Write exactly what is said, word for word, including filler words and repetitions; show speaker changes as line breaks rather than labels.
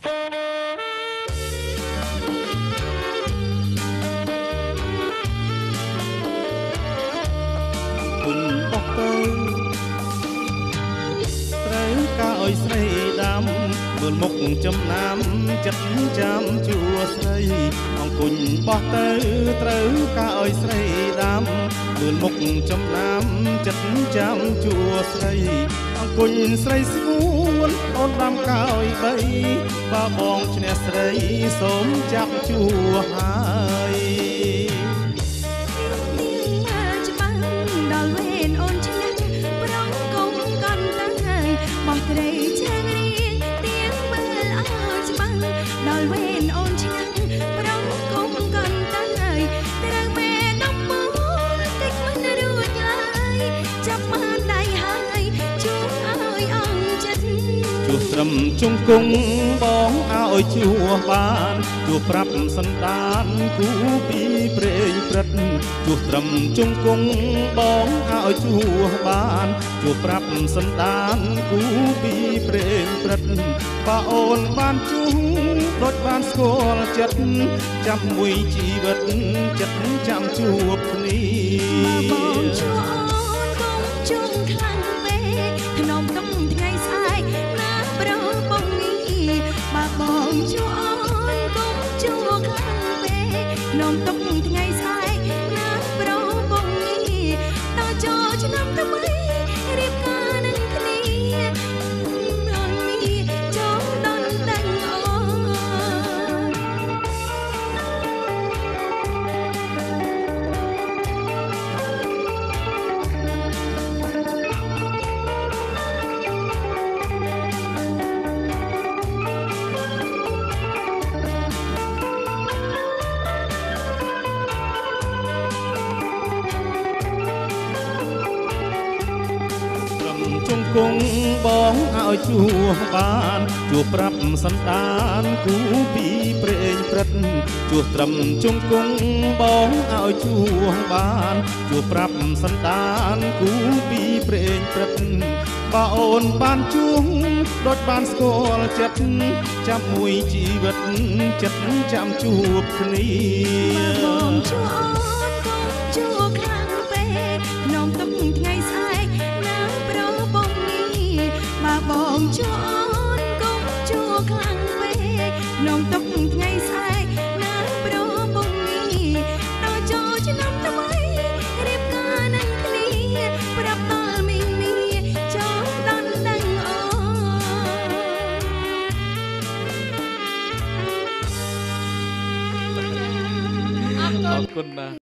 គុណបោះទៅត្រូវការអើយស្រីដាំមើលមុខចំណាំចិត្តចាំជួស្រីអង្គុញបោះទៅត្រូវការអើយស្រីដាំមើលមុខចំណាំចិត្តចាំជួស្រីអង្គុញស្រីស្ងួនអូនដាំកោយបីបើបងឈ្នះស្រីសូមចាប់ជួហើយត្រីឆាងរៀងទៀងមើលអើច្បាំងដល់វេនអូនឆ្ងាញ់ប្រងគុំកាន់តាំងហើយត្រូវមេដំមូលតិចមិនរួចឡើយចាប់បានដៃហើយជួបអើយអងចិត្តជួបត្រឹមជង្គង់បងឲ្យជួបបានជួបប្រាប់សន្តានគូពីព្រេងព្រឹត្តជួបត្រឹមជង្គង់បងឲ្យជួបបានជួបប្រាប់សន្តានគូពីព្រេងព្រឹត្តបើអូនបានជួបដូចបានស្គាល់ចិត្តចាំមួយជីវិតចិត្តចាំជួបគ្នាបងជួបអូនកុំជុំខ្លាំងពេកក្នុងទុំថ្ងៃស្អែកណាប្របងនេះបើបងជួបអូនកុំជួបខ្លាំងពេកក្នុងទុំថ្ងៃស្អែកណាប្របងនេះតើចូលឆ្នាំទៅមិនរៀបការនឹងគ្នាជង្គង់បងឲ្យជួបបានជួបប្រាប់សន្តានគូពីព្រេងព្រឹត្តជួបត្រឹមជង្គង់បងឲ្យជួបបានជួបប្រាប់សន្តានគូពីព្រេងព្រឹត្តបើអូនបានជួបដូចបានស្គាល់ចិត្តចាំមួយជីវិតចិត្តចាំជួបគ្នាបងជួបអូនកុំជួបខ្លាំងពេកក្នុងទុំថ្ងៃស្អែកបើបងជួអូនកុំជួខ្លាំងពេកក្នុងទុកថ្ងៃស្អែកណាប្របងនេះដល់ចូលឆ្នាំថ្មីរៀបការនឹងគ្នាប្រាប់ដល់មីងនេះចូលដល់ដឹងអូអរគុណណាស់